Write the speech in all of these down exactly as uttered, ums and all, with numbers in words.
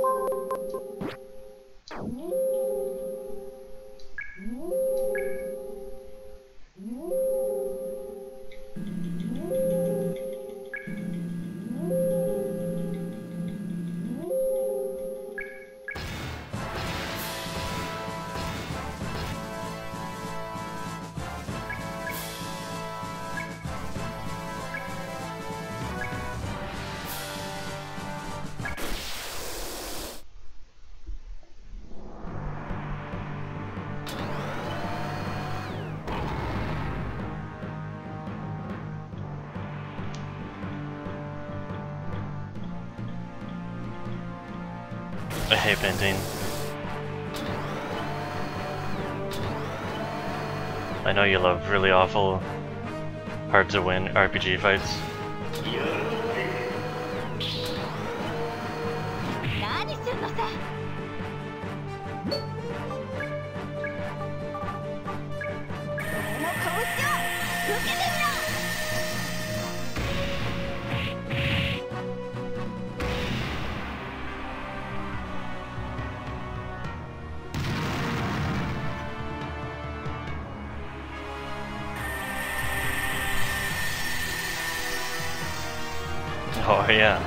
I hate Pantene. I know you love really awful, hard to win R P G fights. Oh yeah.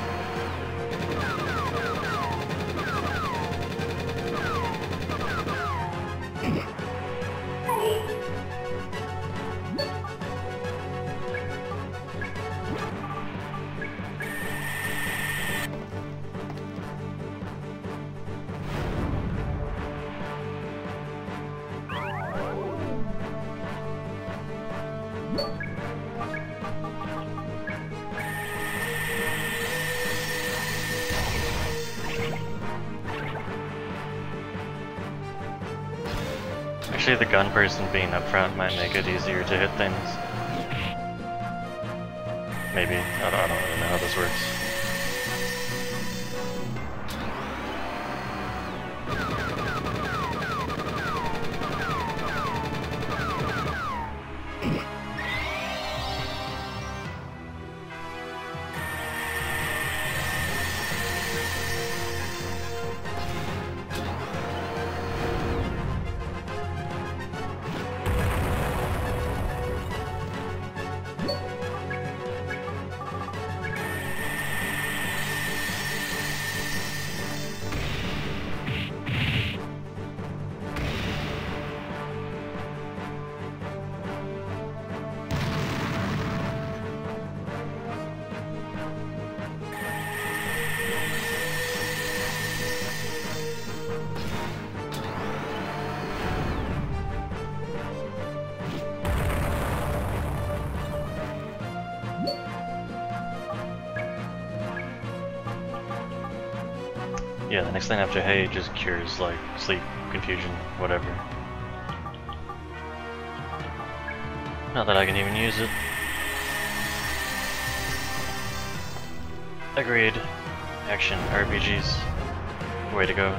Actually, the gun person being up front might make it easier to hit things. Maybe. I don't, I don't really know how this works. Yeah, the next thing after Hey just cures like sleep, confusion, whatever. Not that I can even use it. Agreed. Action R P Gs. Way to go.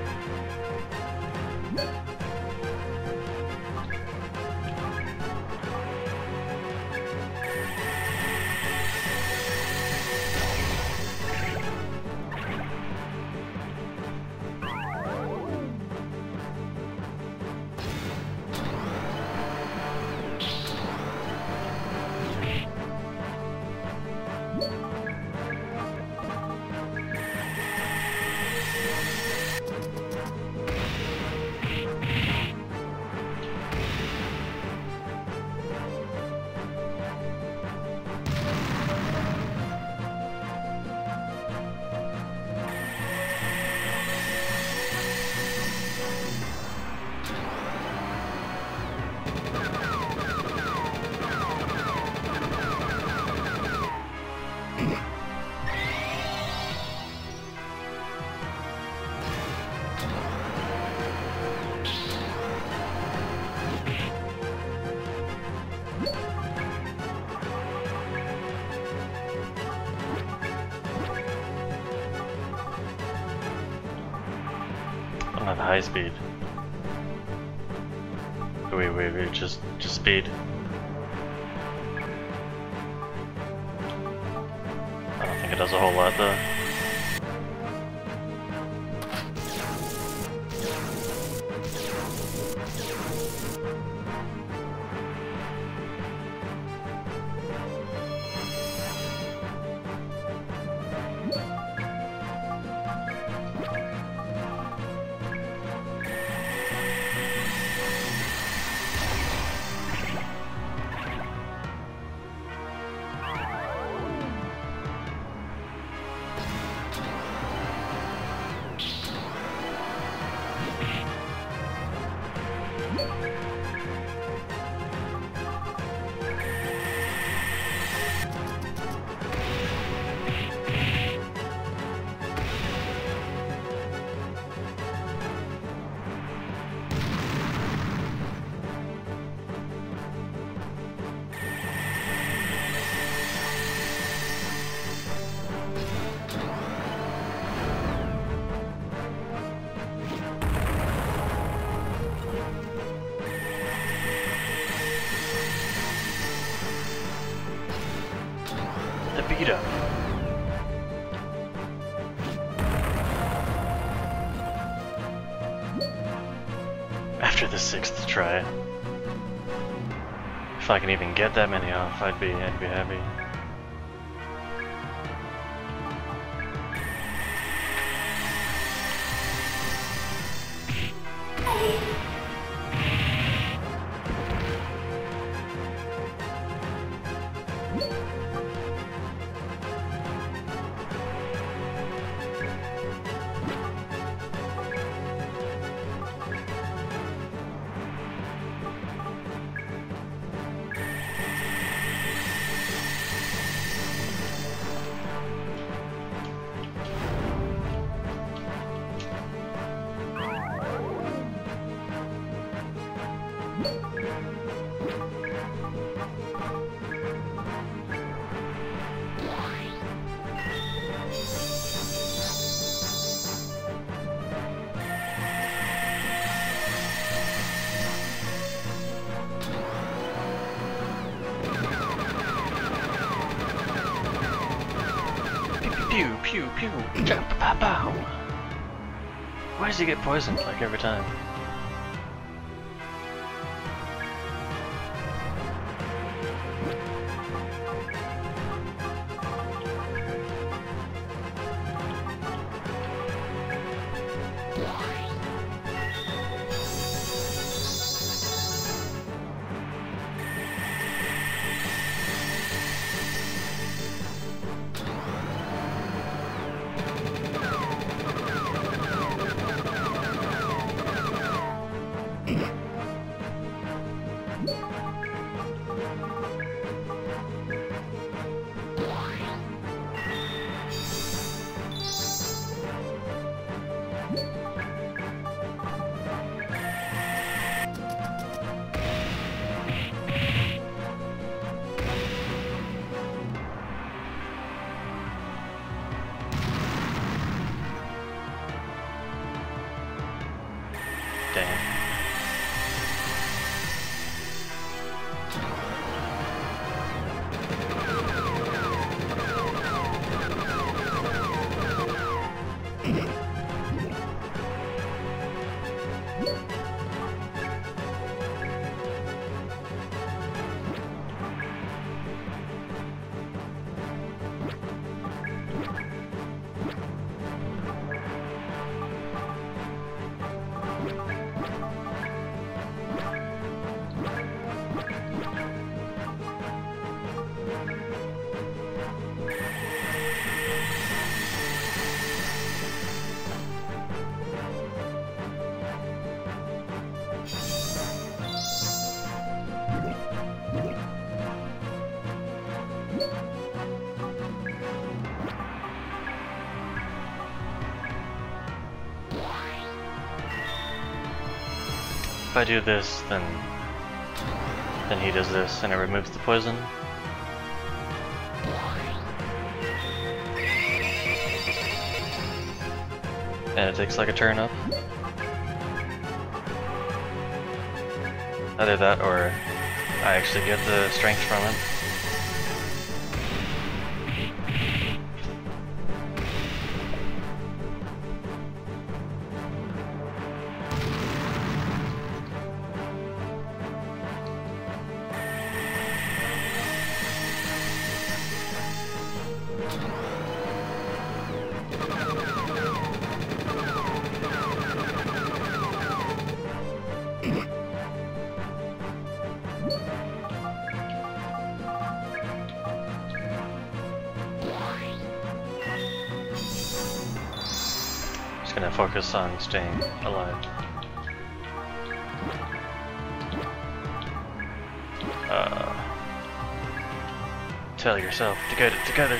I'm at high speed. Wait, wait, wait, just, just speed. I don't think it does a whole lot though. after the sixth try. If I can even get that many off, I'd be I'd be happy. Pew pew pew, jump pow pow. Why does he get poisoned like every time? Damn. If I do this, then then he does this, and it removes the poison. And it takes like a turn up. Either that, or I actually get the strength from it. Gonna focus on staying alive. Uh, tell yourself to get it together.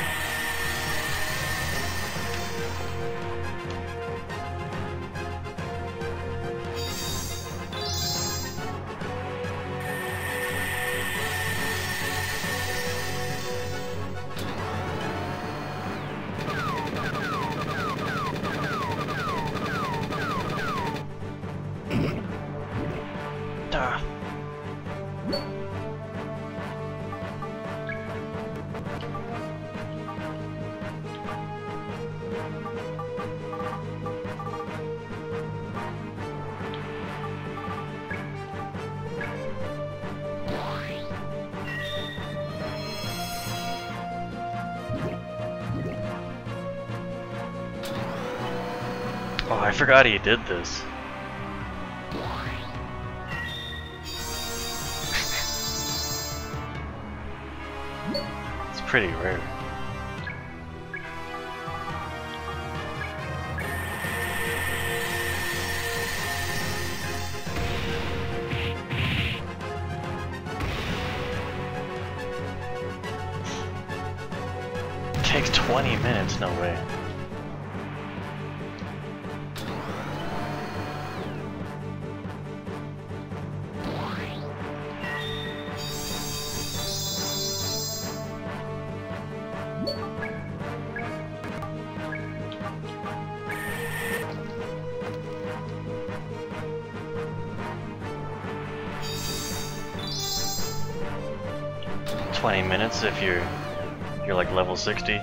Oh, I forgot he did this. It's pretty rare. It takes twenty minutes, no way. twenty minutes if you're you're like level sixty.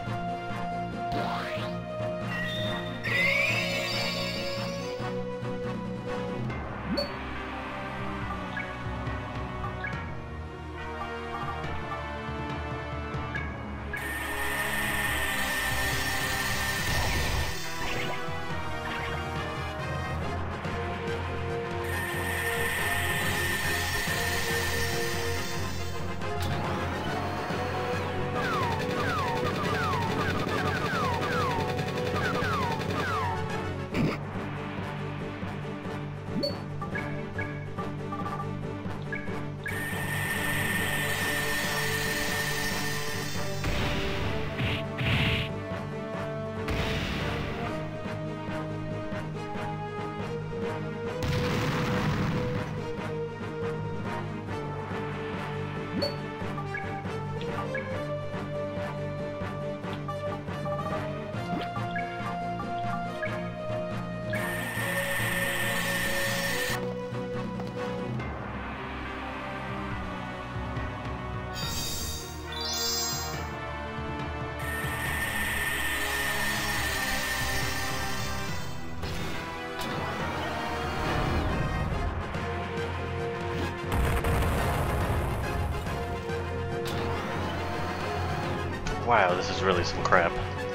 Wow, this is really some crap.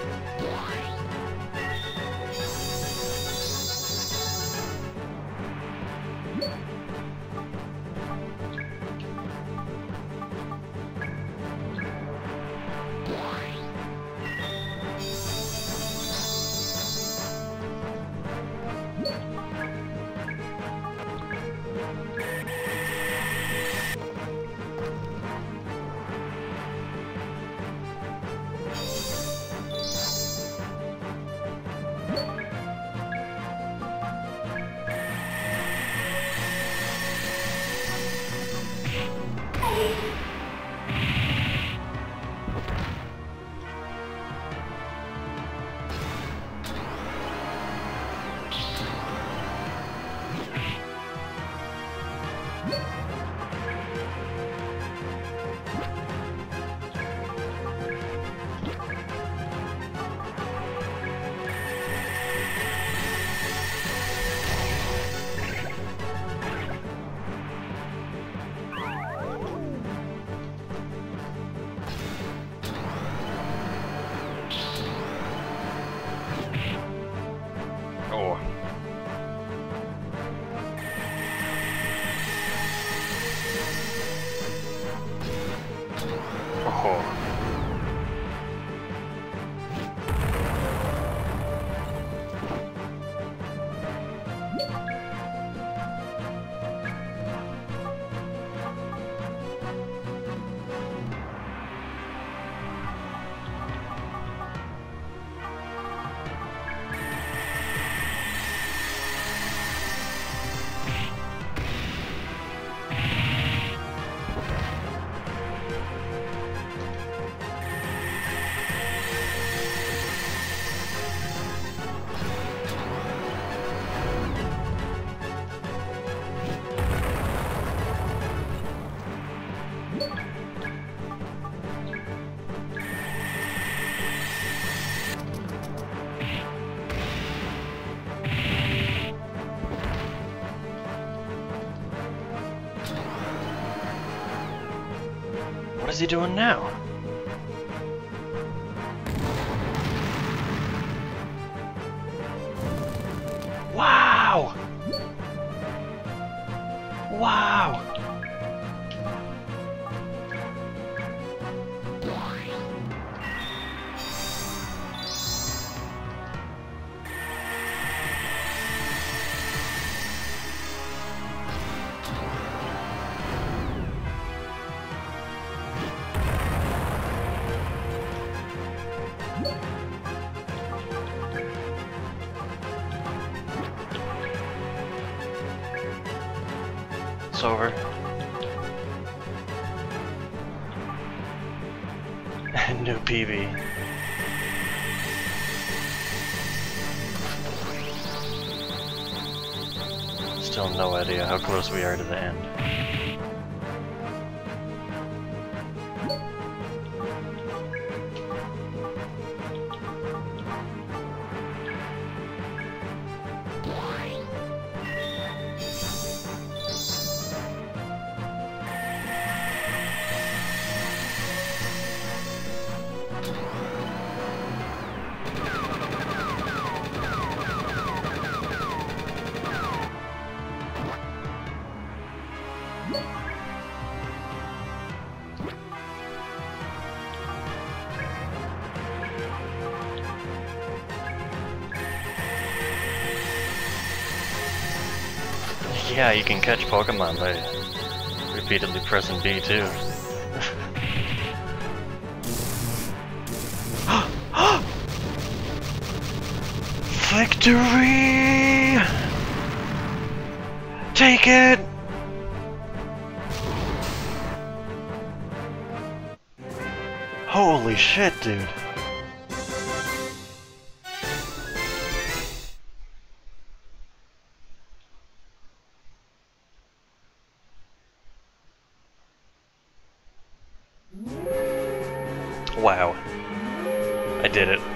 Oh. Oh. What is he doing now? Wow! Wow! It's over. New P B. Still no idea how close we are to the end. Yeah, you can catch Pokemon by repeatedly pressing B too. Victory! Take it! Holy shit, dude. Wow. I did it.